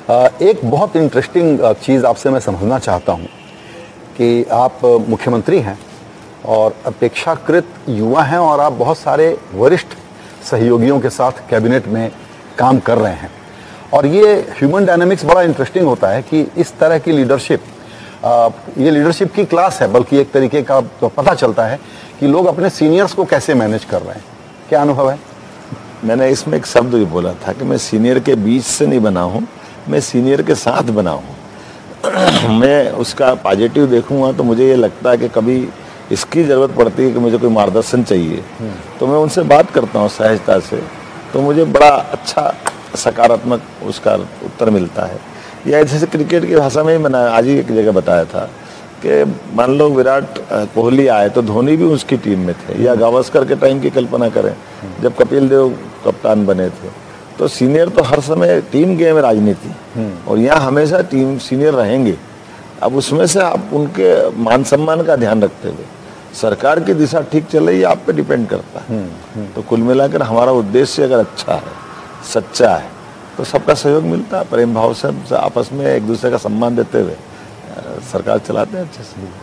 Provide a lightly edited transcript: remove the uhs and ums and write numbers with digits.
एक बहुत इंटरेस्टिंग चीज़ आपसे मैं समझना चाहता हूँ कि आप मुख्यमंत्री हैं और अपेक्षाकृत युवा हैं और आप बहुत सारे वरिष्ठ सहयोगियों के साथ कैबिनेट में काम कर रहे हैं और ये ह्यूमन डायनामिक्स बड़ा इंटरेस्टिंग होता है कि इस तरह की लीडरशिप ये लीडरशिप की क्लास है, बल्कि एक तरीके का तो पता चलता है कि लोग अपने सीनियर्स को कैसे मैनेज कर रहे हैं। क्या अनुभव है? मैंने इसमें एक शब्द भी बोला था कि मैं सीनियर के बीच से नहीं बना हूँ, मैं सीनियर के साथ बना हूँ। मैं उसका पॉजिटिव देखूंगा तो मुझे ये लगता है कि कभी इसकी ज़रूरत पड़ती है कि मुझे कोई मार्गदर्शन चाहिए तो मैं उनसे बात करता हूँ सहजता से, तो मुझे बड़ा अच्छा सकारात्मक उसका उत्तर मिलता है। या जैसे क्रिकेट की भाषा में ही मैंने आज ही एक जगह बताया था कि मान लो विराट कोहली आए तो धोनी भी उसकी टीम में थे, या गावस्कर के टाइम की कल्पना करें जब कपिल देव कप्तान बने थे। तो सीनियर तो हर समय टीम गेम है राजनीति, और यहाँ हमेशा टीम सीनियर रहेंगे। अब उसमें से आप उनके मान सम्मान का ध्यान रखते हुए सरकार की दिशा ठीक चल रही है, आप पे डिपेंड करता है। तो कुल मिलाकर हमारा उद्देश्य अगर अच्छा है, सच्चा है, तो सबका सहयोग मिलता है। प्रेम भाव से आपस में एक दूसरे का सम्मान देते हुए सरकार चलाते हैं अच्छे से।